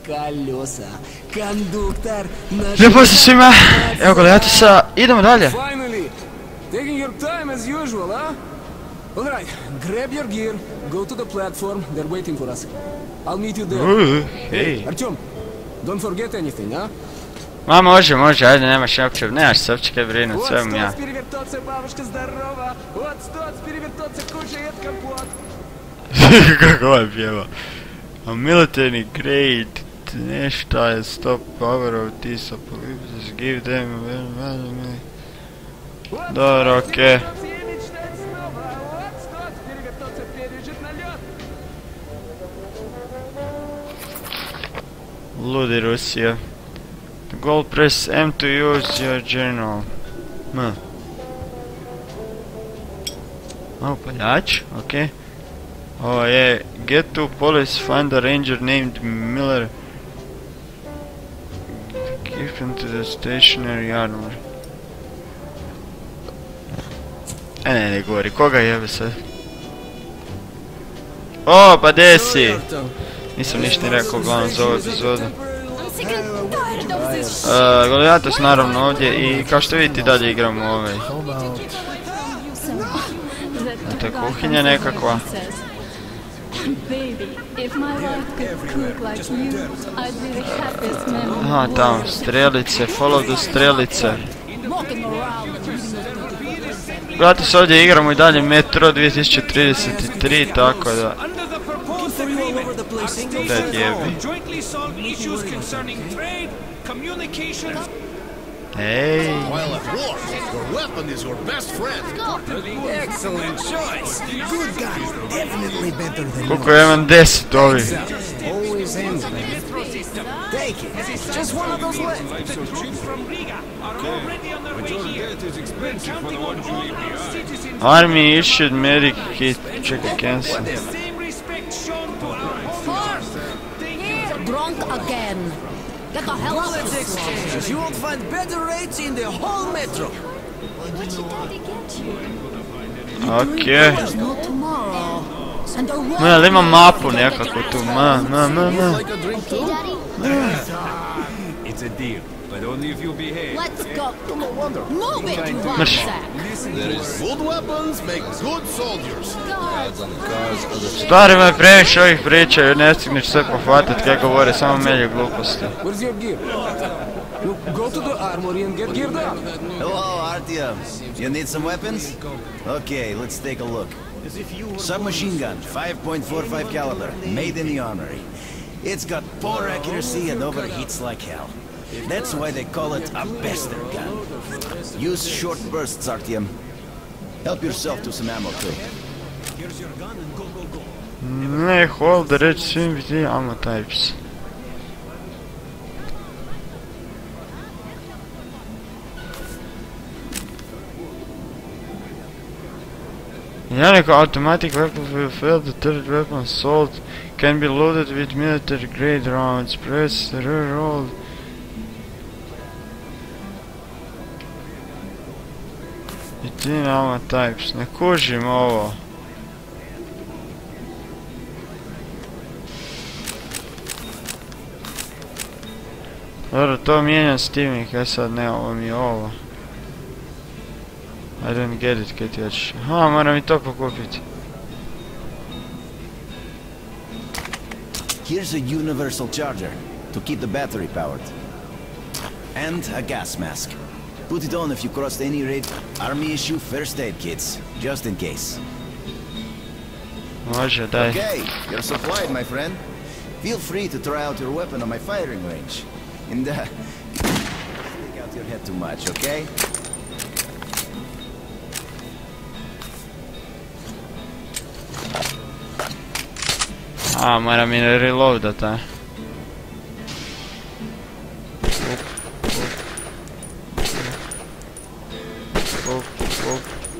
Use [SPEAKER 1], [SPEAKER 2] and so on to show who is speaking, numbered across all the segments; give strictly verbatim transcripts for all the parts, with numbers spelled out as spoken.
[SPEAKER 1] колеса. Кондуктор.
[SPEAKER 2] Lijep pozdrav svima, evo Goliatusa, idemo dalje.
[SPEAKER 1] Finally, taking your time as usual, huh? All right, grab your gear, go to the platform. They're waiting for us. I'll meet you there.
[SPEAKER 2] Uuu, hej.
[SPEAKER 1] Artyom, don't forget anything, huh?
[SPEAKER 2] Ma može, može, ajde, nemaš uopće, nemaš se uopće kaj brinut, sve vam ja.
[SPEAKER 1] Вот стоц, перевертоться, бабушка здорова. Вот стоц, перевертоться, кушает компот.
[SPEAKER 2] Kako ovaj pjeva. A military grade, nešta je stop power of this apocalypse, give them a dobro, okej. Ludi Rusija. Gold press M to use your journal. M. Malo paljač, okej. Ovo je get to police, find a ranger named Miller. Give him to the stationary armor. E ne, ne govori, koga jebe sad? O, pa desi! Nisam ništa ni rekao uglavnom za ovu epizodu. Uh, Goliatus naravno ovdje i kao što vidite dalje igramo ovaj. To je kuhinja nekakva. Aha, tamo, strelice, follow the strelice. Goliatus ovdje igramo i dalje Metro dvije tisuće trideset tri, tako da... Da jebi. Hey.
[SPEAKER 3] While at war, your weapon is your best friend.
[SPEAKER 1] Excellent choice. Good guys, definitely better than
[SPEAKER 2] Koliko ja imam deset ovih?
[SPEAKER 1] always ends. Take it. Just one of those left.
[SPEAKER 2] Army issued medic kit. Čekaj, cancel.
[SPEAKER 4] Drunk again. Get the hell out of
[SPEAKER 1] Let's
[SPEAKER 4] this
[SPEAKER 1] exchange. You won't find better rates in the whole metro.
[SPEAKER 2] Okej.
[SPEAKER 4] There's no tomorrow. And the
[SPEAKER 2] Ma, ali imam mapu nekako tu, ma, ma, ma, ma.
[SPEAKER 3] Like a drink too?
[SPEAKER 5] It's a deal, but only if you behave.
[SPEAKER 4] Let's go.
[SPEAKER 3] No wonder.
[SPEAKER 4] Move it, you one
[SPEAKER 2] Marš.
[SPEAKER 4] sack.
[SPEAKER 3] There is good weapons make good soldiers. Ads on the cars, other
[SPEAKER 2] Stvari me previše ovih priča jer ne stigneš sve pohvatat kaj govore, samo melje gluposti.
[SPEAKER 1] Where's your gear? Look, go to the armory and get geared up.
[SPEAKER 6] Hello, Artyom. You need some weapons? Okay, let's take a look. Submachine gun, five point four five caliber, made in the armory. It's got poor accuracy and overheats like hell. That's why they call it a bastard gun. Use short bursts, Artyom. Help yourself to some ammo too.
[SPEAKER 2] Ne, hold the red swim with the ammo types. Yannick, automatic weapon will fail. The third weapon assault can be loaded with military grade rounds. Press the rear roll. Between ammo types. Ne kužim ovo. Dobro, to mijenjam s tim, kaj sad ne, ovo mi je ovo. I don't get it, kaj ti hoćeš. Aha, moram i to pokupiti.
[SPEAKER 6] Here's a universal charger to keep the battery powered. And a gas mask. Put it on if you crossed any raid. Army issue first aid kits, just in case.
[SPEAKER 2] Može, daj.
[SPEAKER 6] Okay, you're supplied, my friend. Feel free to try out your weapon on my firing range. And uh, stick out your head too much, okay?
[SPEAKER 2] A, moram i reloadat, a. Up, up.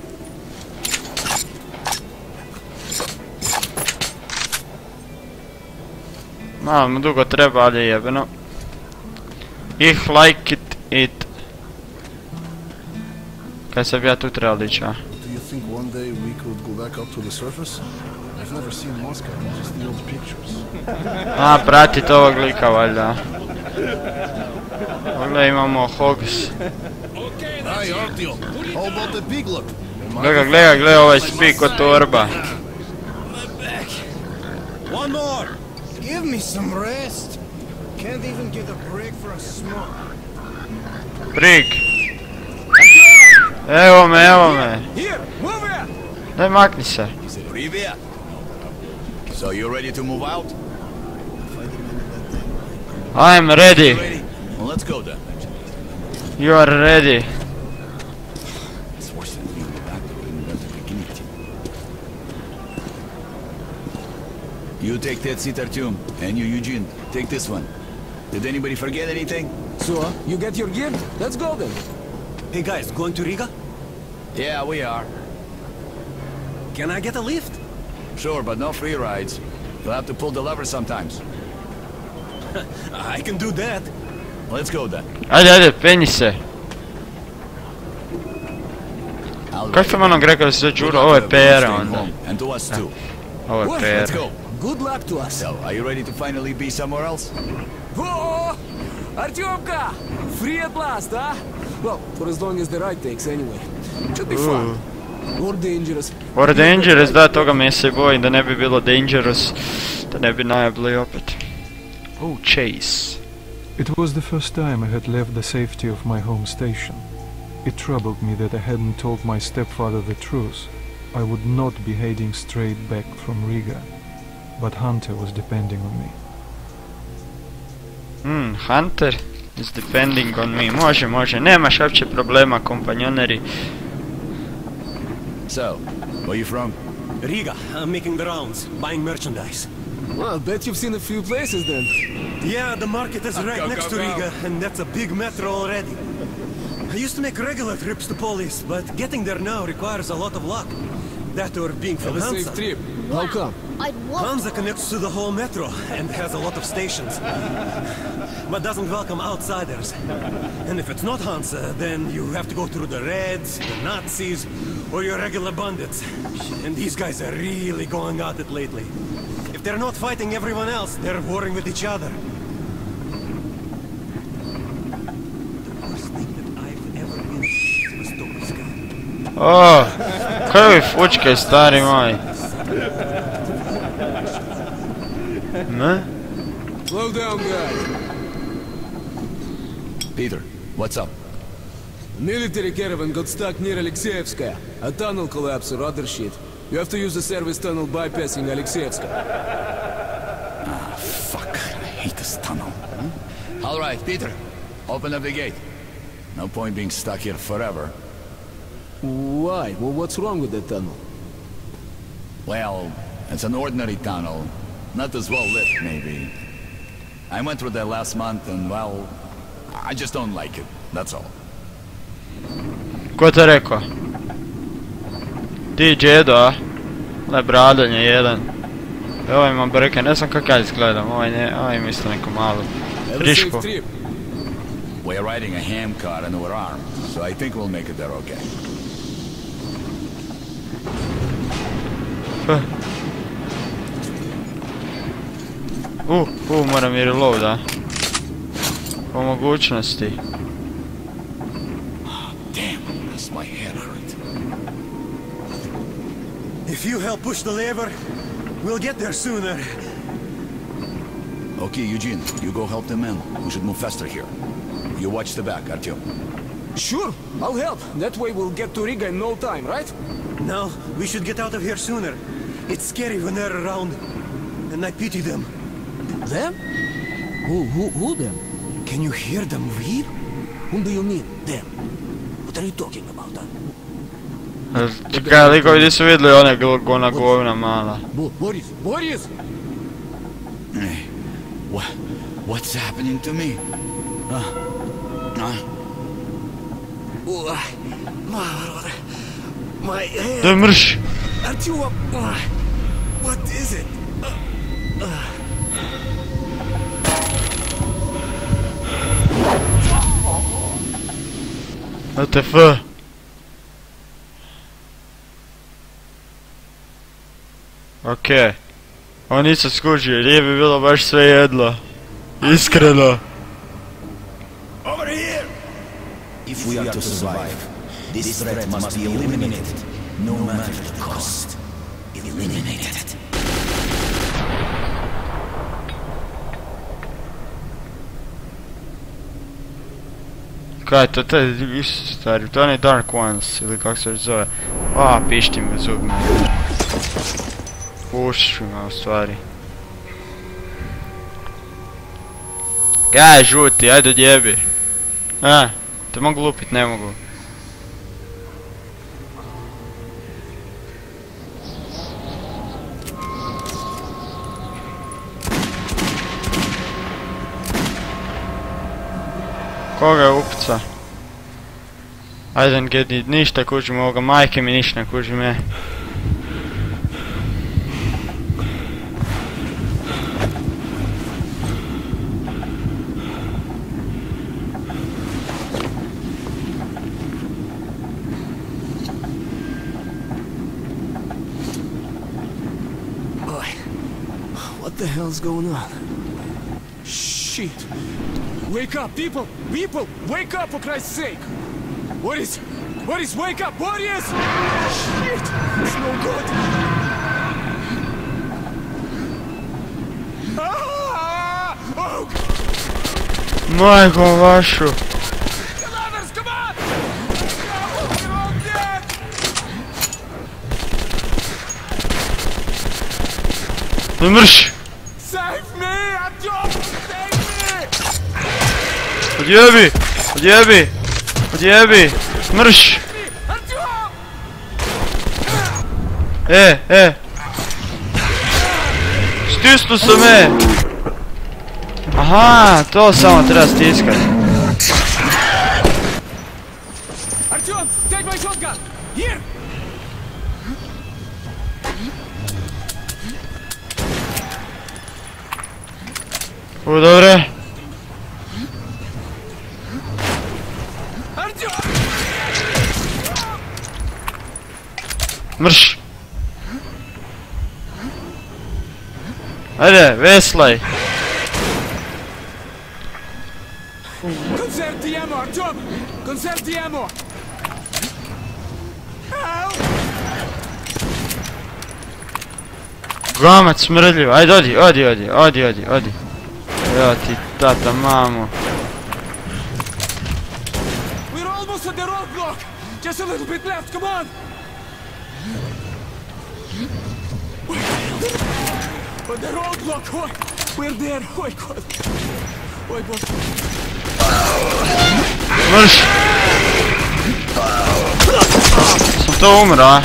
[SPEAKER 2] Malo mu dugo treba, ali je jebeno. Ich like it, it. Kaj sam ja tu trebao ići, a?
[SPEAKER 3] Do you think one day we could go back up to the surface? I I've never seen Moscow, just the old pictures.
[SPEAKER 2] A, pratit ovog lika valjda. Ovdje imamo Hogs.
[SPEAKER 3] Hi, Artyom. How about the piglet?
[SPEAKER 2] Gleda, gleda, gleda ovaj spi ko torba.
[SPEAKER 3] One more! Give me some rest. Can't even get a break for a smoke.
[SPEAKER 2] Prik. Evo me, evo me.
[SPEAKER 1] Here, move it!
[SPEAKER 2] Daj makni se.
[SPEAKER 6] Привет. So you ready to move out?
[SPEAKER 2] I'm ready.
[SPEAKER 6] Ready? Well, let's go then.
[SPEAKER 2] You are ready.
[SPEAKER 6] It's worse than being back at the beginning. You take that seat, Artyom, and you, Eugene, take this one. Did anybody forget anything?
[SPEAKER 1] So, you get your gear? Let's go then.
[SPEAKER 7] Hey guys, going to Riga?
[SPEAKER 6] Yeah, we are.
[SPEAKER 7] Can I get a lift?
[SPEAKER 6] Sure, but no free rides. You'll have to pull the lever sometimes.
[SPEAKER 7] I can do that.
[SPEAKER 6] Let's go then.
[SPEAKER 2] Ajde, ajde, penji se. Kako sam onog rekao da se čuro? Ovo je pera onda.
[SPEAKER 6] And to us too.
[SPEAKER 2] Ovo je
[SPEAKER 6] Let's
[SPEAKER 2] pera.
[SPEAKER 6] go.
[SPEAKER 1] Good luck to us.
[SPEAKER 6] So, are you ready to finally be somewhere else?
[SPEAKER 1] Whoa! Artyomka! Free at last, huh? Well, for as long as the ride takes anyway. Should be fun. Or dangerous.
[SPEAKER 2] Or dangerous, da, toga me se bojim, da ne bi bilo dangerous. Da ne bi najabli opet. Oh, chase.
[SPEAKER 8] It was the first time I had left the safety of my home station. It troubled me that I hadn't told my stepfather the truth. I would not be heading straight back from Riga. But Hunter was depending on me.
[SPEAKER 2] Hmm, Hunter is depending on me. Može, može. Nemaš uopće problema, kompanjoneri.
[SPEAKER 6] So, where you from?
[SPEAKER 7] Riga. I'm making the rounds, buying merchandise.
[SPEAKER 1] Well, I bet you've seen a few places then.
[SPEAKER 7] Yeah, the market is right
[SPEAKER 6] go,
[SPEAKER 7] next
[SPEAKER 6] go,
[SPEAKER 7] to
[SPEAKER 6] go.
[SPEAKER 7] Riga, and that's a big metro already. I used to make regular trips to Polis, but getting there now requires a lot of luck. That or being from
[SPEAKER 1] Have a safe
[SPEAKER 7] Hansa.
[SPEAKER 1] trip. How come?
[SPEAKER 4] I'd love
[SPEAKER 7] Hansa connects to the whole metro and has a lot of stations, but doesn't welcome outsiders. And if it's not Hansa, then you have to go through the Reds, the Nazis, or your regular bandits. And these guys are really going at it lately. If they're not fighting everyone else, they're warring with each other. The worst thing that I've ever been was Tobolska.
[SPEAKER 2] Oh, koji fučke, stari moj. Ne?
[SPEAKER 1] Slow down, guys.
[SPEAKER 6] Peter, what's up?
[SPEAKER 1] A military caravan got stuck near Alexeyevskaya. A tunnel collapsed or other shit. You have to use the service tunnel bypassing Alexeyevskaya.
[SPEAKER 6] Ah, fuck. I hate this tunnel. Hmm? All right, Peter. Open up the gate. No point being stuck here forever.
[SPEAKER 1] Why? Well, what's wrong with that tunnel?
[SPEAKER 6] Well, it's an ordinary tunnel. Not as well lit, maybe. I went through there last month and, well, I just don't like it. That's all.
[SPEAKER 2] Ko te rekao? Ti džedo, a? Gle, bradanje jedan. Ovo ima brke, ne znam kak ja izgledam, ovaj ne, ovaj misli neko malo.
[SPEAKER 1] Have a
[SPEAKER 2] Friško.
[SPEAKER 1] safe trip.
[SPEAKER 6] We're riding a ham car and we're armed, so I think we'll make it there okay.
[SPEAKER 2] Uh, uh, uh, moram i reload, a? Po mogućnosti.
[SPEAKER 6] Damn, this my head hurt.
[SPEAKER 7] If you help push the lever, we'll get there sooner.
[SPEAKER 6] Okay, Eugene, you go help the men. We should move faster here. You watch the back, Artyom.
[SPEAKER 1] Sure, I'll help. That way we'll get to Riga in no time, right?
[SPEAKER 7] No, we should get out of here sooner. It's scary when they're around, and I pity them.
[SPEAKER 1] Them? Who, who, who them?
[SPEAKER 7] Can you hear them weep?
[SPEAKER 1] Whom do you mean, them? What are you talking about, huh?
[SPEAKER 2] Čekaj, likovi di su vidjeli one ona govna mala.
[SPEAKER 1] Bo Boris, Boris!
[SPEAKER 6] Hey, what, what's happening to me? Uh, uh.
[SPEAKER 1] Oh, my, my head.
[SPEAKER 2] To je mrš.
[SPEAKER 1] Artyom, uh, what is it? Uh, uh.
[SPEAKER 2] What the fuck? Okej. Ovo nisam skužio, nije bi bilo baš sve jedlo. Iskreno.
[SPEAKER 6] Over here! If we are to survive, this threat must be eliminated, no matter the cost. Eliminate it.
[SPEAKER 2] Kaj je to, to je stari, to je Dark Ones, ili kako se zove. A, pišti me zubima. Ušima u stvari. Kaj žuti, ajde odjebi. A, te mogu lupit, ne mogu. Koga je upica? Ajde ngedi, ništa kužim ovoga, majke mi ništa ne kuži me.
[SPEAKER 1] Boy, what the hell's going on? Shit! Wake up, people! People! Wake up, for Christ's sake! What is... What is... Wake up! What is... Shit! It's no good! Ah! Oh!
[SPEAKER 2] Majko vašu!
[SPEAKER 1] Cadavers, come on! No, we're all dead!
[SPEAKER 2] Ne mrš!
[SPEAKER 1] Save me! Artyom! Save me!
[SPEAKER 2] Odjebi! Odjebi! Odjebi! Mrš!
[SPEAKER 1] Artyom!
[SPEAKER 2] E, e! Stisnu se me! Aha, to samo treba stiskati.
[SPEAKER 1] Artyom, take my shotgun! Here!
[SPEAKER 2] U, dobre. Mrš! Ajde, veslaj!
[SPEAKER 1] Conserve the ammo, Artyom! Conserve the ammo! Help!
[SPEAKER 2] Gamac smrdljiv, ajde odi, odi, odi, odi, odi, odi. Evo ti tata, mamo.
[SPEAKER 1] We're almost at the roadblock! Just a little bit left, come on! But the roadblock, oj! We're there, oj god! Oj god!
[SPEAKER 2] Mrš! Sam to umra.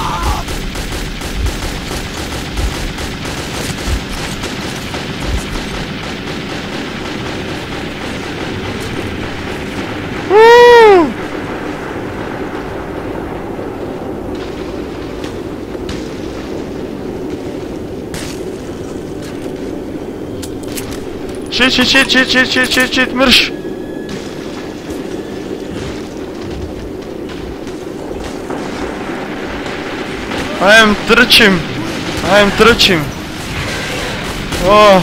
[SPEAKER 2] Shit, shit, shit, shit, shit, shit, shit, shit, mrš! Ajem, trčim! Ajem, trčim! Oh!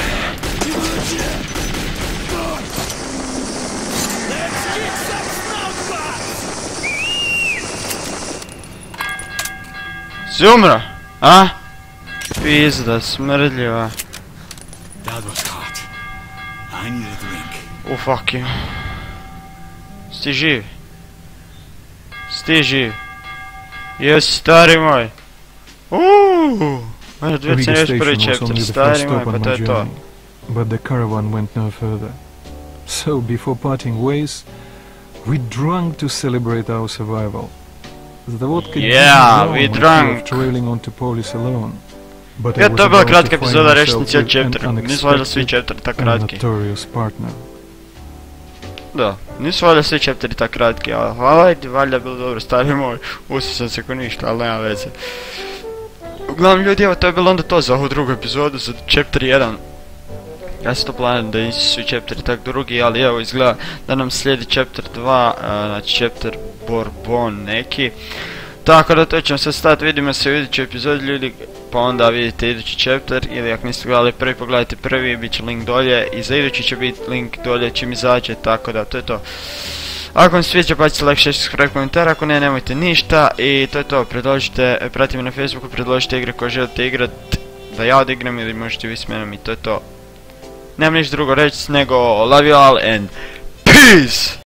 [SPEAKER 2] Si umro? A? Pizda, smrdljiva.
[SPEAKER 6] That was hot. I need a drink.
[SPEAKER 2] Oh fuck you. Sti živ? Sti živ? Jesi stari moj? Uuuu! Možda dvije
[SPEAKER 8] Riga
[SPEAKER 2] još prvi
[SPEAKER 8] station was
[SPEAKER 2] chapter,
[SPEAKER 8] only the
[SPEAKER 2] stari
[SPEAKER 8] first
[SPEAKER 2] moj,
[SPEAKER 8] stop
[SPEAKER 2] pa
[SPEAKER 8] on
[SPEAKER 2] to
[SPEAKER 8] my
[SPEAKER 2] je to.
[SPEAKER 8] journey, but the caravan went no further. So, before parting ways, we drank to celebrate our survival. The vodka
[SPEAKER 2] Yeah,
[SPEAKER 8] didn't
[SPEAKER 2] we
[SPEAKER 8] warm
[SPEAKER 2] drank.
[SPEAKER 8] after trailing onto Polis alone. But I
[SPEAKER 2] Ja,
[SPEAKER 8] was
[SPEAKER 2] to je bila
[SPEAKER 8] about
[SPEAKER 2] kratka
[SPEAKER 8] to find
[SPEAKER 2] epizoda, rešiti
[SPEAKER 8] myself
[SPEAKER 2] cijeli
[SPEAKER 8] with an
[SPEAKER 2] chapter. Nisu valjda svi
[SPEAKER 8] unexpected
[SPEAKER 2] chapteri tak
[SPEAKER 8] and
[SPEAKER 2] kratki.
[SPEAKER 8] notorious partner.
[SPEAKER 2] Da, nisu valjda svi chapteri tak kratki, ali ajde, valjda bilo dobro, stari moj. Usi sam se ko ništa, ali nema veze. Uglavnom ljudi, evo to je bilo onda to za ovu drugu epizodu, za chapter jedan. Ja sam to planiram da nisu svi chapteri tak drugi, ali evo izgleda da nam slijedi chapter dva, znači chapter Bourbon neki. Tako da to ćemo sad stati, vidimo se u idućoj epizodi ljudi, pa onda vidite idući chapter, ili ako niste gledali prvi, pogledajte prvi, bit će link dolje, i za idući će biti link dolje čim izađe, tako da to je to. Ako vam se sviđa, bacite like, share, subscribe, komentar, ako ne, nemojte ništa, i to je to, predložite, pratite me na Facebooku, predložite igre koje želite igrat, da ja odigram ili možete vi s menom, i to je to. Nemam ništa drugo reći nego love you all and peace!